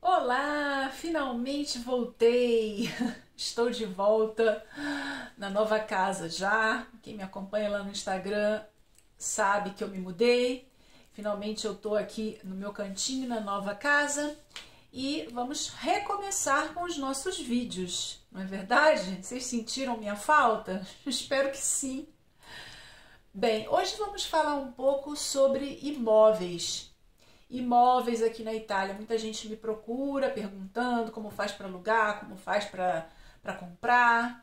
Olá, finalmente voltei. Estou de volta na nova casa já. Quem me acompanha lá no Instagram sabe que eu me mudei. Finalmente eu tô aqui no meu cantinho na nova casa e vamos recomeçar com os nossos vídeos. Não é verdade? Vocês sentiram minha falta? Espero que sim. Bem, hoje vamos falar um pouco sobre imóveis. Imóveis aqui na Itália. Muita gente me procura perguntando como faz para alugar, como faz para comprar,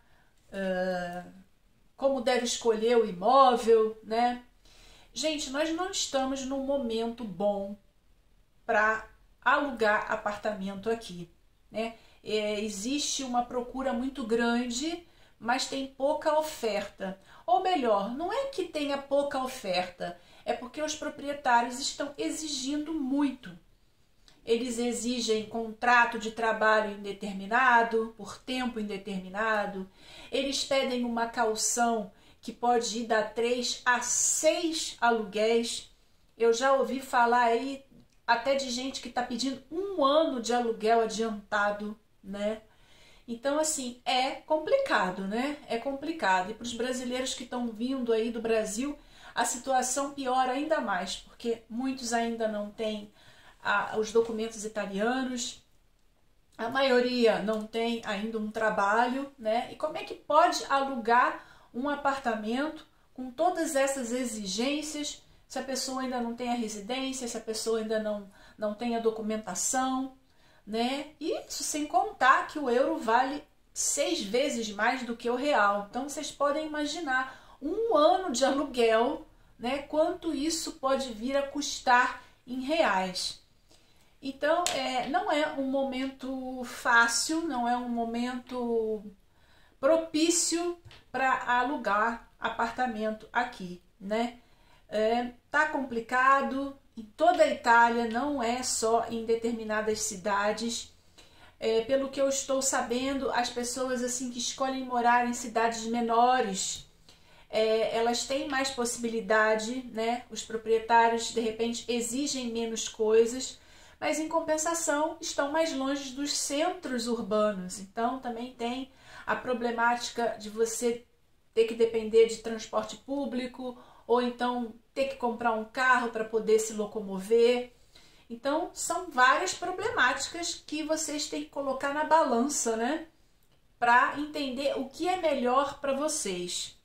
como deve escolher o imóvel, né? Gente, nós não estamos num momento bom para alugar apartamento aqui, né? Existe uma procura muito grande, mas tem pouca oferta. Ou melhor, não é que tenha pouca oferta, é porque os proprietários estão exigindo muito. Eles exigem contrato de trabalho indeterminado, por tempo indeterminado. Eles pedem uma caução que pode ir da 3 a 6 aluguéis. Eu já ouvi falar aí até de gente que está pedindo 1 ano de aluguel adiantado, né? Então, assim, é complicado, né? É complicado. E para os brasileiros que estão vindo aí do Brasil, a situação piora ainda mais, porque muitos ainda não têm os documentos italianos, a maioria não tem ainda um trabalho, né? E como é que pode alugar um apartamento com todas essas exigências se a pessoa ainda não tem a residência, se a pessoa ainda não tem a documentação, né? Isso sem contar que o euro vale 6 vezes mais do que o real. Então vocês podem imaginar 1 ano de aluguel, né? Quanto isso pode vir a custar em reais. Então não é um momento fácil, não é um momento propício para alugar apartamento aqui, né? Tá complicado. Em toda a Itália, não é só em determinadas cidades. Pelo que eu estou sabendo, as pessoas assim que escolhem morar em cidades menores, elas têm mais possibilidade, né? Os proprietários, de repente, exigem menos coisas, mas em compensação estão mais longe dos centros urbanos. Então, também tem a problemática de você ter que depender de transporte público, ou então ter que comprar um carro para poder se locomover. Então, são várias problemáticas que vocês têm que colocar na balança, né? Para entender o que é melhor para vocês.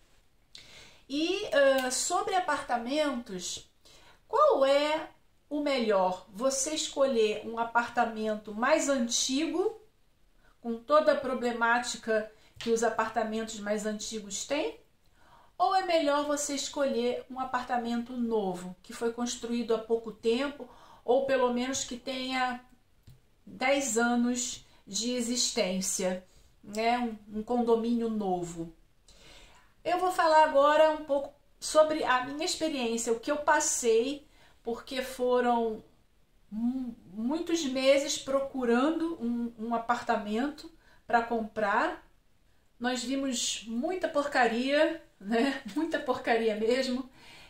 E sobre apartamentos, qual é o melhor? Você escolher um apartamento mais antigo, com toda a problemática que os apartamentos mais antigos têm? Ou é melhor você escolher um apartamento novo, que foi construído há pouco tempo, ou pelo menos que tenha 10 anos de existência, né? Um condomínio novo. Eu vou falar agora um pouco sobre a minha experiência, o que eu passei, porque foram muitos meses procurando um apartamento para comprar. Nós vimos muita porcaria, né? Muita porcaria mesmo.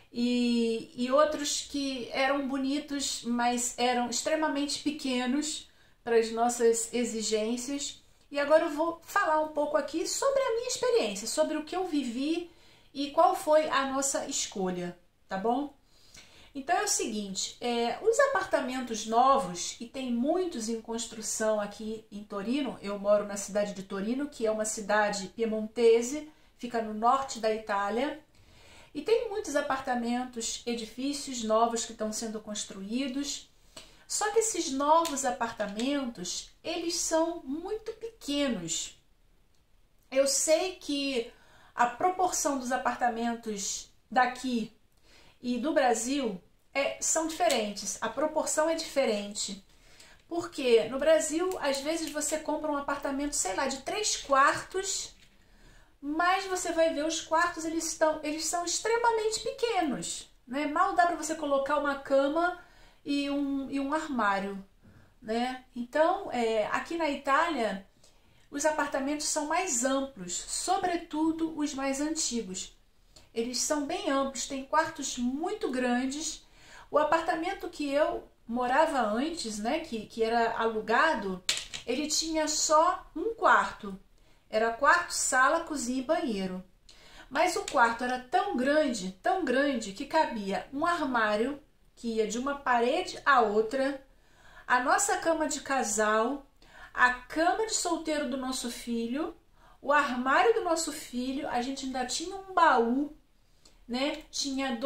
E outros que eram bonitos, mas eram extremamente pequenos para as nossas exigências. E agora eu vou falar um pouco aqui sobre a minha experiência, sobre o que eu vivi e qual foi a nossa escolha, tá bom? Então é o seguinte, os apartamentos novos, e tem muitos em construção aqui em Torino, eu moro na cidade de Torino, que é uma cidade piemontese, fica no norte da Itália, e tem muitos apartamentos, edifícios novos que estão sendo construídos, só que esses novos apartamentos, eles são muito pequenos. Eu sei que a proporção dos apartamentos daqui e do Brasil são diferentes, a proporção é diferente. Porque no Brasil, às vezes você compra um apartamento, sei lá, de 3 quartos, mas você vai ver os quartos, eles são extremamente pequenos, né? Mal dá para você colocar uma cama e um armário, né? Então, aqui na Itália, os apartamentos são mais amplos, sobretudo os mais antigos. Eles são bem amplos, tem quartos muito grandes. O apartamento que eu morava antes, né, que era alugado, ele tinha só um quarto. Era quarto, sala, cozinha e banheiro. Mas o quarto era tão grande, que cabia um armário que ia de uma parede à outra, a nossa cama de casal, a cama de solteiro do nosso filho, o armário do nosso filho, a gente ainda tinha um baú, né? Tinha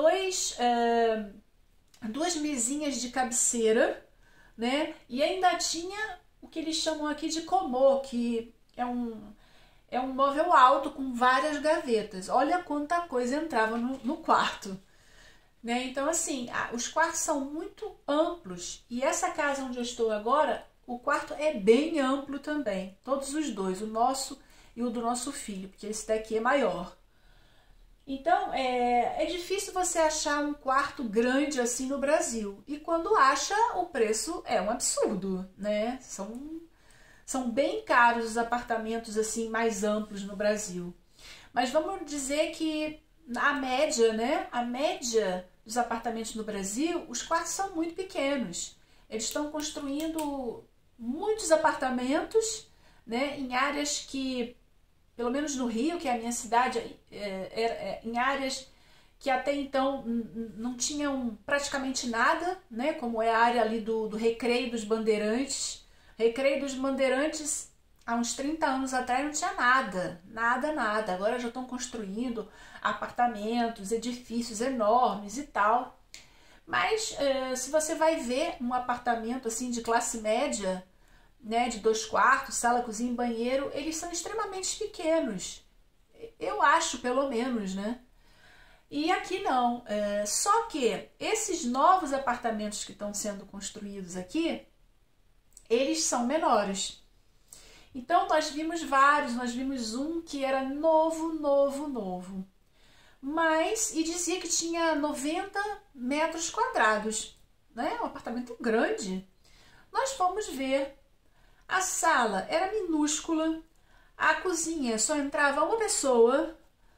duas mesinhas de cabeceira, né? E ainda tinha o que eles chamam aqui de comô, que é um móvel alto com várias gavetas. Olha quanta coisa entrava no quarto, né? Então, assim, os quartos são muito amplos. E essa casa onde eu estou agora, o quarto é bem amplo também. Todos os dois, o nosso e o do nosso filho, porque esse daqui é maior. Então, é difícil você achar um quarto grande assim no Brasil. E quando acha, o preço é um absurdo, né? São bem caros os apartamentos assim mais amplos no Brasil. Mas vamos dizer que a média, né? A média dos apartamentos no Brasil, os quartos são muito pequenos. Eles estão construindo muitos apartamentos, né? Em áreas que, pelo menos no Rio, que é a minha cidade, em áreas que até então não tinham praticamente nada, né? Como é a área ali do Recreio dos Bandeirantes. Recreio dos Bandeirantes, há uns 30 anos atrás, não tinha nada, nada. Agora já estão construindo apartamentos, edifícios enormes e tal. Mas se você vai ver um apartamento assim de classe média, né, de 2 quartos, sala, cozinha e banheiro, eles são extremamente pequenos. Eu acho, pelo menos, né? E aqui não. Só que esses novos apartamentos que estão sendo construídos aqui, eles são menores. Então, nós vimos vários, nós vimos um que era novo. Mas, e dizia que tinha 90 metros quadrados, né? Um apartamento grande. Nós fomos ver. A sala era minúscula, a cozinha só entrava uma pessoa,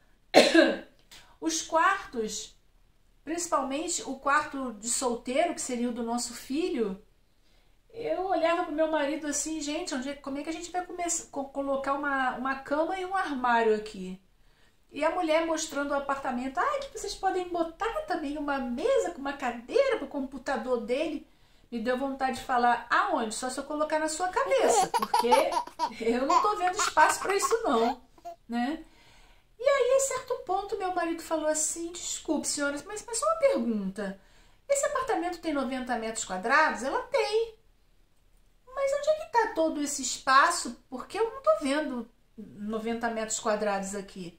os quartos, principalmente o quarto de solteiro, que seria o do nosso filho, eu olhava pro meu marido assim, gente, como é que a gente vai colocar uma cama e um armário aqui? E a mulher mostrando o apartamento, que vocês podem botar também uma mesa com uma cadeira pro computador dele. Me deu vontade de falar, aonde? Só se eu colocar na sua cabeça, porque eu não tô vendo espaço para isso não, né? E aí, a certo ponto, meu marido falou assim, desculpe, senhoras, mas só uma pergunta. Esse apartamento tem 90 metros quadrados? Ela tem. Mas onde é que tá todo esse espaço? Porque eu não tô vendo 90 metros quadrados aqui.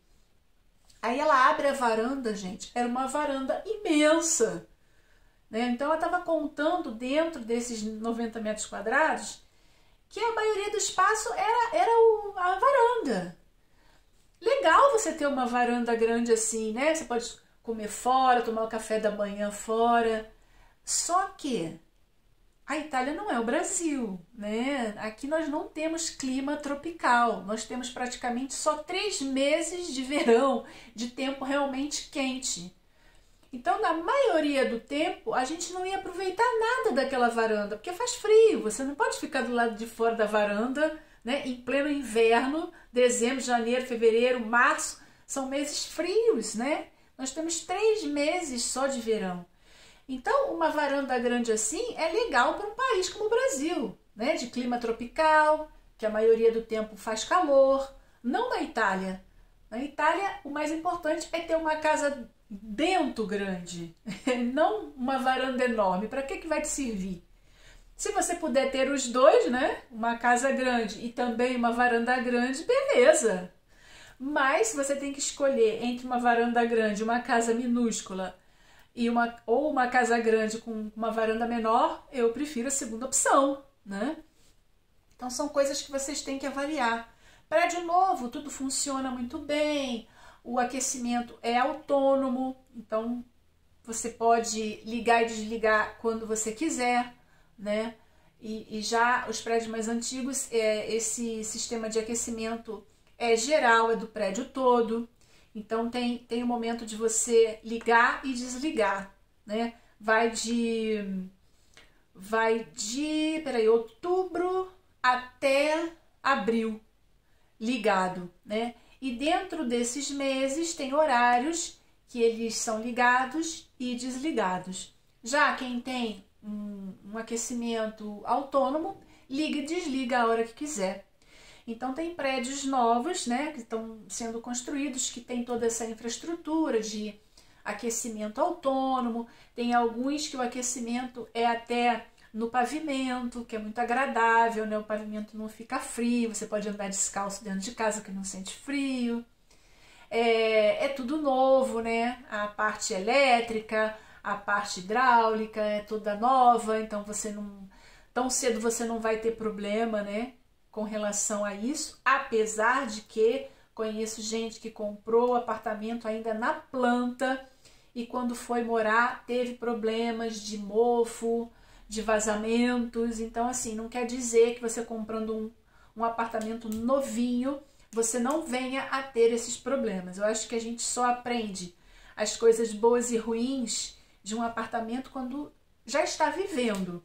Aí ela abre a varanda, gente. Era uma varanda imensa. Então, ela estava contando dentro desses 90 metros quadrados que a maioria do espaço era a varanda. Legal você ter uma varanda grande assim, né? Você pode comer fora, tomar o café da manhã fora. Só que a Itália não é o Brasil, né? Aqui nós não temos clima tropical. Nós temos praticamente só 3 meses de verão, de tempo realmente quente. Então, na maioria do tempo, a gente não ia aproveitar nada daquela varanda, porque faz frio, você não pode ficar do lado de fora da varanda, né, em pleno inverno, dezembro, janeiro, fevereiro, março, são meses frios, né? Nós temos 3 meses só de verão. Então, uma varanda grande assim é legal para um país como o Brasil, né, de clima tropical, que a maioria do tempo faz calor, não na Itália. Na Itália, o mais importante é ter uma casa dentro grande, não uma varanda enorme. Para que vai te servir? Se você puder ter os dois, né? Uma casa grande e também uma varanda grande, beleza. Mas você tem que escolher entre uma varanda grande e uma casa minúscula ou uma casa grande com uma varanda menor, eu prefiro a segunda opção, né? Então são coisas que vocês têm que avaliar. Prédio novo, tudo funciona muito bem. O aquecimento é autônomo, então você pode ligar e desligar quando você quiser, né? E já os prédios mais antigos, esse sistema de aquecimento é geral, é do prédio todo. Então tem o momento de você ligar e desligar, né? Vai de vai de, outubro até abril ligado, né? E dentro desses meses tem horários que eles são ligados e desligados. Já quem tem um aquecimento autônomo, liga e desliga a hora que quiser. Então tem prédios novos, né, que estão sendo construídos, que tem toda essa infraestrutura de aquecimento autônomo. Tem alguns que o aquecimento é até no pavimento, que é muito agradável, né? O pavimento não fica frio, você pode andar descalço dentro de casa que não sente frio. É tudo novo, né? A parte elétrica, a parte hidráulica é toda nova, então você não, tão cedo você não vai ter problema, né, com relação a isso, apesar de que conheço gente que comprou o apartamento ainda na planta e quando foi morar teve problemas de mofo, de vazamentos. Então assim, não quer dizer que você comprando um apartamento novinho você não venha a ter esses problemas. Eu acho que a gente só aprende as coisas boas e ruins de um apartamento quando já está vivendo,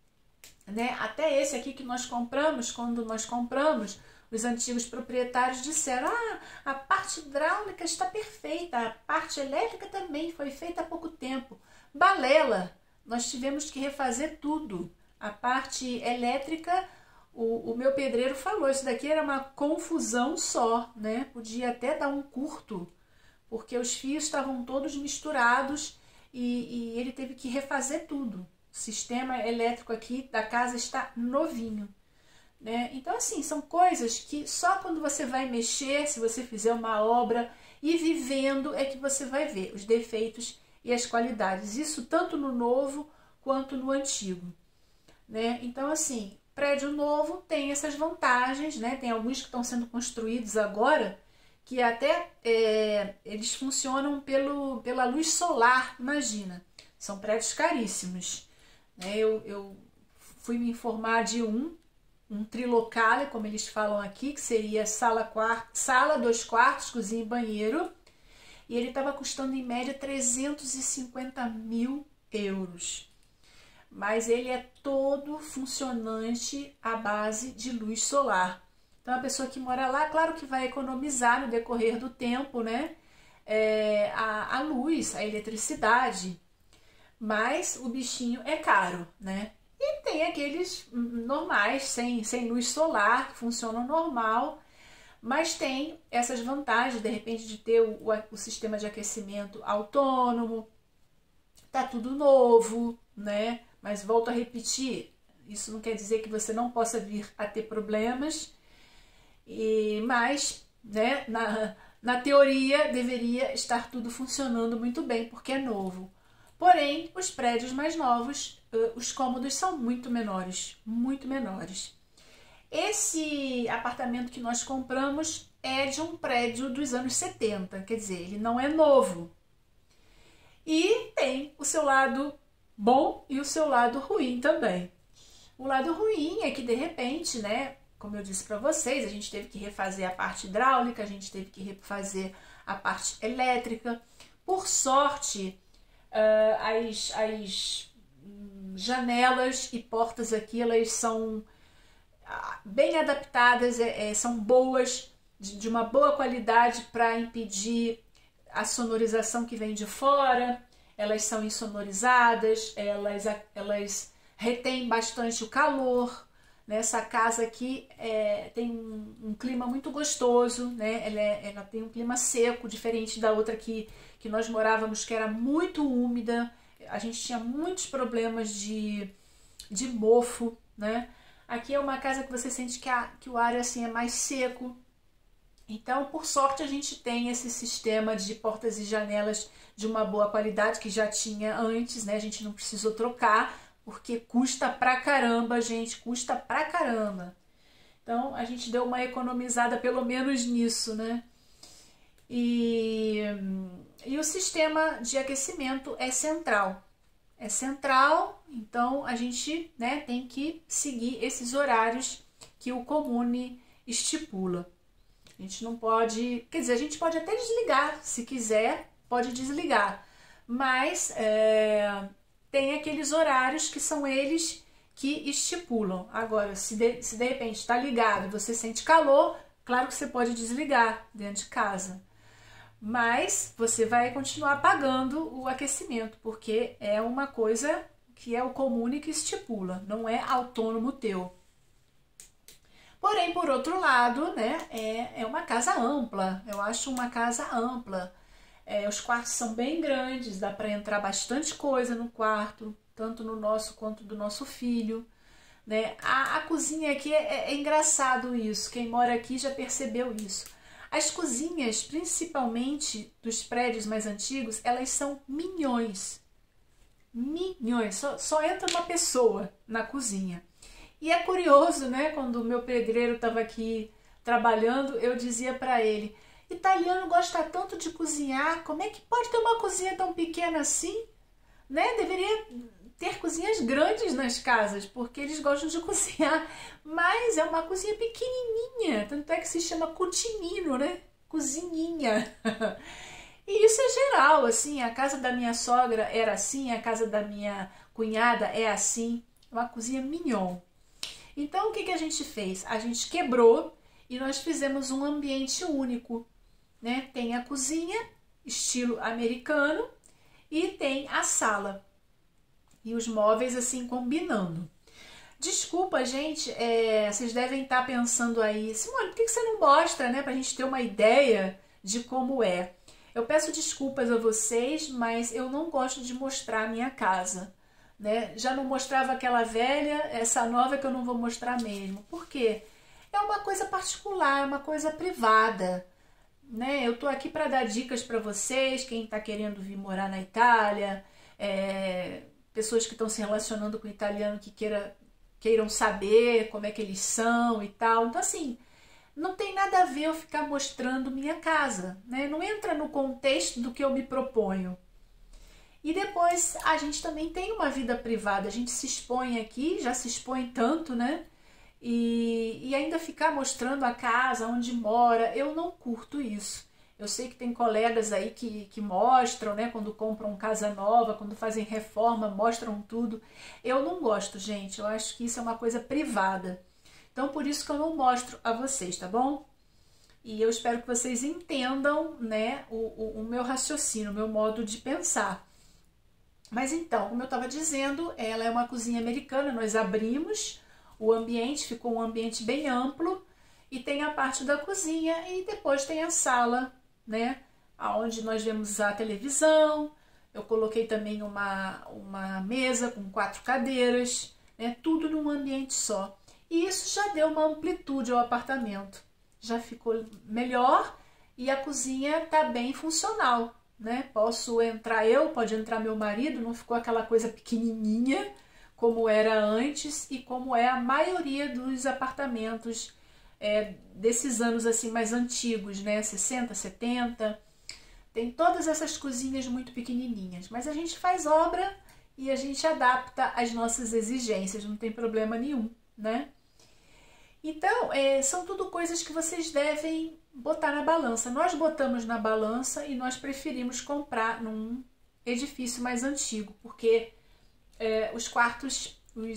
né? Até esse aqui que nós compramos, quando nós compramos, os antigos proprietários disseram: a parte hidráulica está perfeita, a parte elétrica também foi feita há pouco tempo. Balela, nós tivemos que refazer tudo. A parte elétrica, o meu pedreiro falou, isso daqui era uma confusão só, né? Podia até dar um curto, porque os fios estavam todos misturados e ele teve que refazer tudo. O sistema elétrico aqui da casa está novinho, né? Então assim, são coisas que só quando você vai mexer, se você fizer uma obra e vivendo, é que você vai ver os defeitos e as qualidades. Isso tanto no novo quanto no antigo, né? Então assim, prédio novo tem essas vantagens, né? Tem alguns que estão sendo construídos agora que até eles funcionam pela luz solar, imagina. São prédios caríssimos, né? Eu fui me informar de um trilocale, como eles falam aqui, que seria sala, 2 quartos, cozinha e banheiro, e ele estava custando em média 350 mil euros. Mas ele é todo funcionante à base de luz solar. Então a pessoa que mora lá, claro que vai economizar no decorrer do tempo, né? A luz, a eletricidade, mas o bichinho é caro, né? E tem aqueles normais, sem luz solar, que funcionam normal, mas tem essas vantagens, de repente, de ter o sistema de aquecimento autônomo, tá tudo novo, né? Mas volto a repetir, isso não quer dizer que você não possa vir a ter problemas, mas, né, na teoria deveria estar tudo funcionando muito bem, porque é novo. Porém, os prédios mais novos, os cômodos são muito menores, muito menores. Esse apartamento que nós compramos é de um prédio dos anos 70, quer dizer, ele não é novo. E tem o seu lado bom e o seu lado ruim também. O lado ruim é que, de repente, né, como eu disse para vocês, a gente teve que refazer a parte hidráulica, a gente teve que refazer a parte elétrica. Por sorte, as janelas e portas aqui, elas são bem adaptadas, são boas, de uma boa qualidade para impedir a sonorização que vem de fora. Elas são insonorizadas, elas retêm bastante o calor. Essa casa aqui tem um clima muito gostoso, né? Ela tem um clima seco, diferente da outra que nós morávamos, que era muito úmida. A gente tinha muitos problemas de mofo, né? Aqui é uma casa que você sente que o ar assim, é mais seco. Então, por sorte, a gente tem esse sistema de portas e janelas de uma boa qualidade, que já tinha antes, né? A gente não precisou trocar, porque custa pra caramba, gente, custa pra caramba. Então, a gente deu uma economizada pelo menos nisso, né? E o sistema de aquecimento é central. É central, então a gente, né, tem que seguir esses horários que o Comune estipula. A gente não pode, quer dizer, a gente pode até desligar, se quiser, pode desligar, mas tem aqueles horários que são eles que estipulam. Agora, se de repente está ligado e você sente calor, claro que você pode desligar dentro de casa. Mas você vai continuar pagando o aquecimento, porque é uma coisa que é o comune que estipula, não é autônomo teu. Porém, por outro lado, né, é uma casa ampla, eu acho uma casa ampla. Os quartos são bem grandes, dá para entrar bastante coisa no quarto, tanto no nosso quanto do nosso filho. Né? A cozinha aqui é engraçado isso, quem mora aqui já percebeu isso. As cozinhas, principalmente dos prédios mais antigos, elas são minhões. Minhões, só entra uma pessoa na cozinha. E é curioso, né? Quando o meu pedreiro estava aqui trabalhando, eu dizia para ele: italiano gosta tanto de cozinhar, como é que pode ter uma cozinha tão pequena assim? Né? Deveria ter cozinhas grandes nas casas, porque eles gostam de cozinhar, mas é uma cozinha pequenininha, tanto é que se chama cucinino, né? Cozinhinha. E isso é geral, assim, a casa da minha sogra era assim, a casa da minha cunhada é assim, uma cozinha mignon. Então, o que a gente fez? A gente quebrou e nós fizemos um ambiente único, né? Tem a cozinha, estilo americano, e tem a sala. E os móveis, assim, combinando. Desculpa, gente, vocês devem estar pensando aí, Simone, por que você não mostra, né? Pra gente ter uma ideia de como é. Eu peço desculpas a vocês, mas eu não gosto de mostrar a minha casa. Né? Já não mostrava aquela velha, essa nova que eu não vou mostrar mesmo. Por quê? É uma coisa particular, é uma coisa privada. Né? Eu tô aqui para dar dicas para vocês, quem está querendo vir morar na Itália, pessoas que estão se relacionando com italiano que queiram saber como é que eles são e tal. Então, assim, não tem nada a ver eu ficar mostrando minha casa. Né? Não entra no contexto do que eu me proponho. E depois a gente também tem uma vida privada, a gente se expõe aqui, já se expõe tanto, né? E ainda ficar mostrando a casa, onde mora, eu não curto isso. Eu sei que tem colegas aí que mostram, né? Quando compram casa nova, quando fazem reforma, mostram tudo. Eu não gosto, gente, eu acho que isso é uma coisa privada. Então, por isso que eu não mostro a vocês, tá bom? E eu espero que vocês entendam, né, o meu raciocínio, o meu modo de pensar. Mas então, como eu estava dizendo, ela é uma cozinha americana, nós abrimos o ambiente, ficou um ambiente bem amplo, e tem a parte da cozinha e depois tem a sala, né, onde nós vemos a televisão. Eu coloquei também uma mesa com 4 cadeiras, né, tudo num ambiente só. E isso já deu uma amplitude ao apartamento, já ficou melhor e a cozinha está bem funcional. Né? Posso entrar eu, pode entrar meu marido, não ficou aquela coisa pequenininha como era antes e como é a maioria dos apartamentos desses anos assim mais antigos, né? 60, 70, tem todas essas cozinhas muito pequenininhas, mas a gente faz obra e a gente adapta às nossas exigências, não tem problema nenhum, né? Então, são tudo coisas que vocês devem botar na balança. Nós botamos na balança e nós preferimos comprar num edifício mais antigo, porque os quartos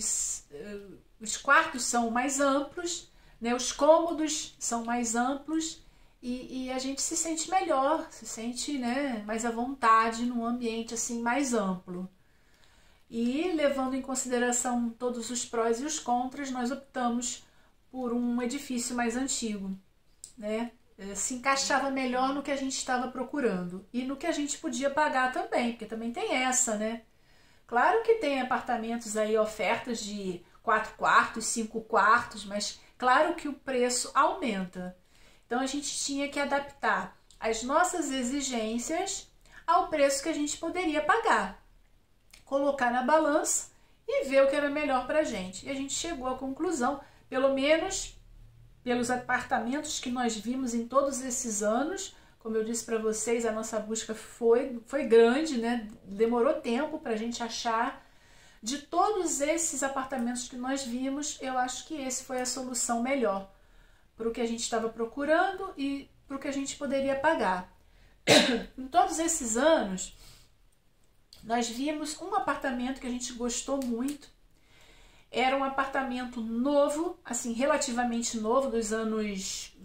são mais amplos, né? Os cômodos são mais amplos e a gente se sente melhor, se sente, né, mais à vontade num ambiente assim mais amplo. E levando em consideração todos os prós e os contras, nós optamos por um edifício mais antigo, né? Se encaixava melhor no que a gente estava procurando e no que a gente podia pagar também, porque também tem essa, né? Claro que tem apartamentos aí, ofertas de 4 quartos, 5 quartos, mas claro que o preço aumenta. Então a gente tinha que adaptar as nossas exigências ao preço que a gente poderia pagar, colocar na balança e ver o que era melhor pra gente. E a gente chegou à conclusão, pelo menos pelos apartamentos que nós vimos em todos esses anos, como eu disse para vocês, a nossa busca foi grande, né? Demorou tempo para a gente achar. De todos esses apartamentos que nós vimos, eu acho que esse foi a solução melhor para o que a gente estava procurando e para o que a gente poderia pagar. Em todos esses anos, nós vimos um apartamento que a gente gostou muito. Era um apartamento novo, assim, relativamente novo, dos anos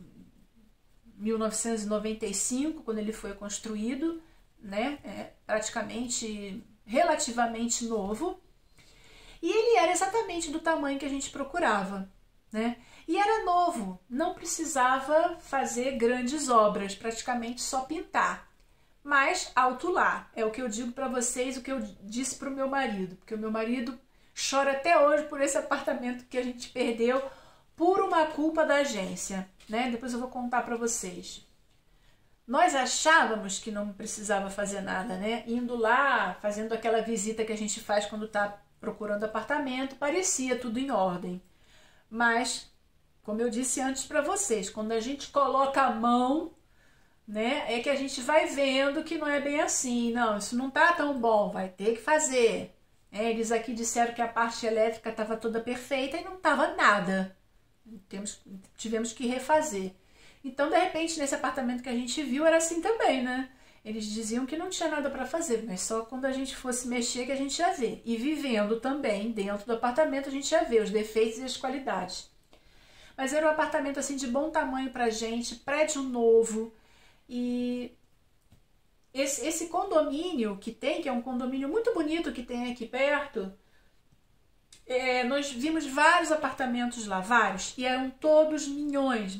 1995, quando ele foi construído, né? Praticamente, relativamente novo. E ele era exatamente do tamanho que a gente procurava, né? E era novo, não precisava fazer grandes obras, praticamente só pintar. Mas alto lá, é o que eu digo para vocês, o que eu disse para o meu marido, porque o meu marido chora até hoje por esse apartamento que a gente perdeu por uma culpa da agência, né? Depois eu vou contar para vocês. Nós achávamos que não precisava fazer nada, né? Indo lá, fazendo aquela visita que a gente faz quando está procurando apartamento, parecia tudo em ordem. Mas, como eu disse antes para vocês, quando a gente coloca a mão, né, é que a gente vai vendo que não é bem assim. Não, isso não tá tão bom, vai ter que fazer. Eles aqui disseram que a parte elétrica estava toda perfeita e não estava nada. Tivemos que refazer. Então, de repente, nesse apartamento que a gente viu, era assim também, né? Eles diziam que não tinha nada para fazer, mas só quando a gente fosse mexer que a gente ia ver. E vivendo também dentro do apartamento, a gente ia ver os defeitos e as qualidades. Mas era um apartamento assim de bom tamanho pra gente, prédio novo. E esse condomínio que tem, que é um condomínio muito bonito que tem aqui perto, nós vimos vários apartamentos lá, vários, e eram todos minhões,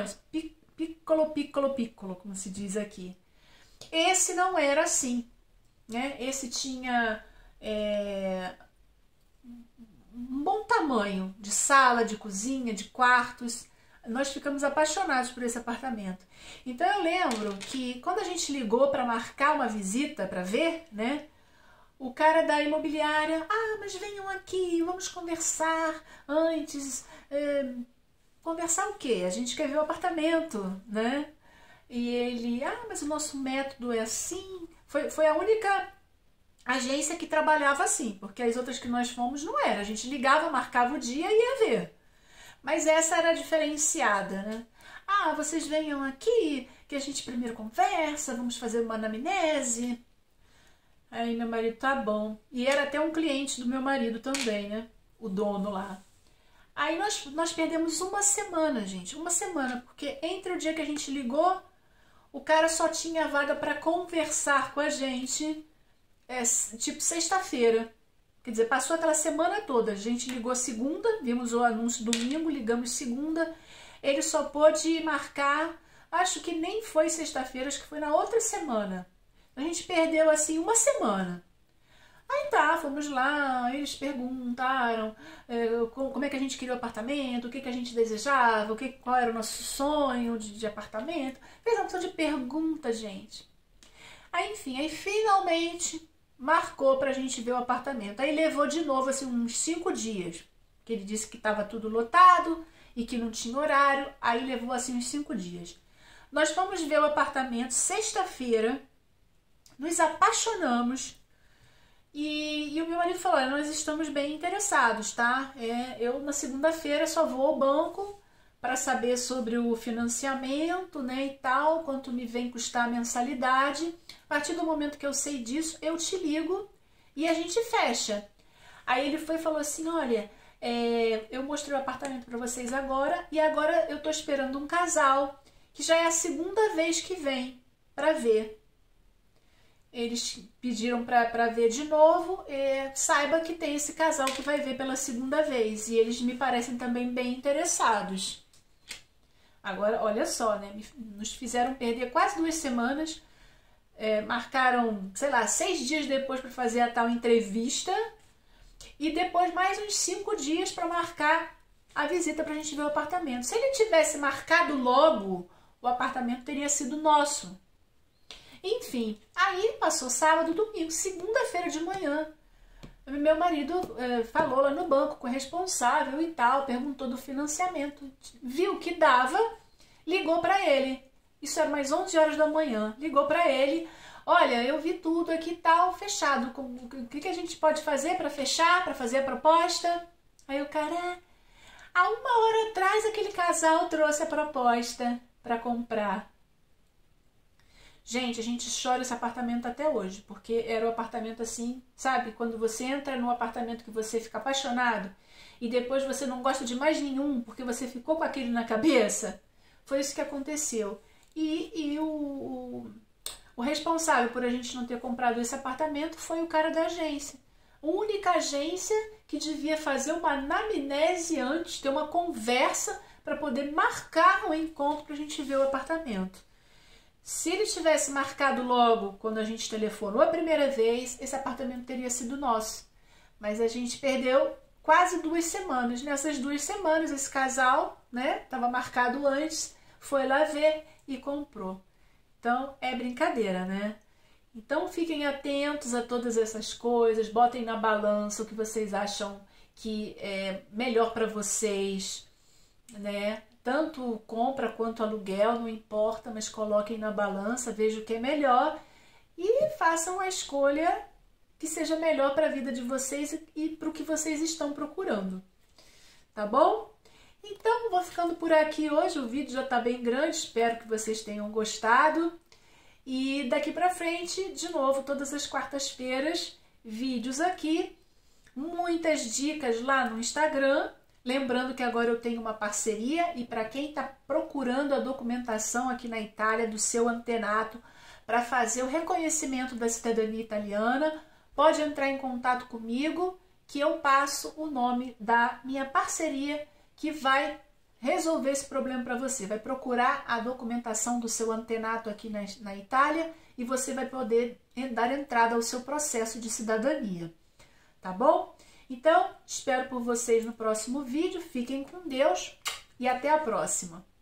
piccolo, como se diz aqui. Esse não era assim, né? Esse tinha um bom tamanho de sala, de cozinha, de quartos. Nós ficamos apaixonados por esse apartamento. Então eu lembro que quando a gente ligou para marcar uma visita para ver, né? O cara da imobiliária, mas venham aqui, vamos conversar antes. Conversar o quê? A gente quer ver o apartamento, né? E ele, mas o nosso método é assim. Foi a única agência que trabalhava assim, porque as outras que nós fomos não era. A gente ligava, marcava o dia e ia ver. Mas essa era diferenciada, né? Vocês venham aqui, que a gente primeiro conversa, vamos fazer uma anamnese. Aí meu marido, tá bom. E era até um cliente do meu marido também, né? O dono lá. Aí nós perdemos uma semana, gente. Uma semana, porque entre o dia que a gente ligou, o cara só tinha vaga para conversar com a gente, tipo sexta-feira. Quer dizer, passou aquela semana toda. A gente ligou segunda, vimos o anúncio domingo, ligamos segunda. Ele só pôde marcar, acho que nem foi sexta-feira, acho que foi na outra semana. A gente perdeu assim uma semana. Aí tá, fomos lá, eles perguntaram como é que a gente queria o apartamento, o que a gente desejava, qual era o nosso sonho de apartamento. Fez uma opção de perguntas, gente. Aí, enfim, aí finalmente marcou pra gente ver o apartamento. Aí levou de novo assim uns 5 dias, que ele disse que estava tudo lotado e que não tinha horário. Aí levou assim uns 5 dias. Nós fomos ver o apartamento sexta-feira, nos apaixonamos. E o meu marido falou, nós estamos bem interessados, tá? Eu na segunda-feira só vou ao banco para saber sobre o financiamento, né, e tal, quanto me vem custar a mensalidade. A partir do momento que eu sei disso, eu te ligo e a gente fecha. Aí ele foi e falou assim, olha, eu mostrei o apartamento para vocês agora e agora eu tô esperando um casal, que já é a segunda vez que vem para ver. Eles pediram para ver de novo, saiba que tem esse casal que vai ver pela segunda vez. E eles me parecem também bem interessados. Agora, olha só, né? Nos fizeram perder quase 2 semanas. Marcaram, sei lá, 6 dias depois para fazer a tal entrevista. E depois mais uns 5 dias para marcar a visita para a gente ver o apartamento. Se ele tivesse marcado logo, o apartamento teria sido nosso. Enfim, aí passou sábado, domingo, segunda-feira de manhã. Meu marido falou lá no banco com o responsável e tal, perguntou do financiamento, viu que dava, ligou para ele. Isso era mais 11 horas da manhã. Ligou para ele, olha, eu vi tudo aqui e tal, fechado. O que a gente pode fazer para fechar, para fazer a proposta? Aí o cara, há 1 hora atrás aquele casal trouxe a proposta para comprar. Gente, a gente chora esse apartamento até hoje, porque era um apartamento assim, sabe? Quando você entra num apartamento que você fica apaixonado e depois você não gosta de mais nenhum porque você ficou com aquele na cabeça. Foi isso que aconteceu. E o responsável por a gente não ter comprado esse apartamento foi o cara da agência. A única agência que devia fazer uma anamnese antes, ter uma conversa para poder marcar um encontro para a gente ver o apartamento. Se ele tivesse marcado logo quando a gente telefonou a primeira vez, esse apartamento teria sido nosso. Mas a gente perdeu quase 2 semanas. Nessas 2 semanas, esse casal, né, estava marcado antes, foi lá ver e comprou. Então, é brincadeira, né? Então, fiquem atentos a todas essas coisas, botem na balança o que vocês acham que é melhor para vocês, né? Tanto compra quanto aluguel, não importa, mas coloquem na balança, vejam o que é melhor e façam a escolha que seja melhor para a vida de vocês e para o que vocês estão procurando. Tá bom? Então, vou ficando por aqui hoje, o vídeo já está bem grande, espero que vocês tenham gostado. E daqui para frente, de novo, todas as quartas-feiras, vídeos aqui, muitas dicas lá no Instagram. Lembrando que agora eu tenho uma parceria e para quem está procurando a documentação aqui na Itália do seu antenato para fazer o reconhecimento da cidadania italiana, pode entrar em contato comigo que eu passo o nome da minha parceria que vai resolver esse problema para você. Vai procurar a documentação do seu antenato aqui na Itália e você vai poder dar entrada ao seu processo de cidadania. Tá bom? Então, espero por vocês no próximo vídeo. Fiquem com Deus e até a próxima.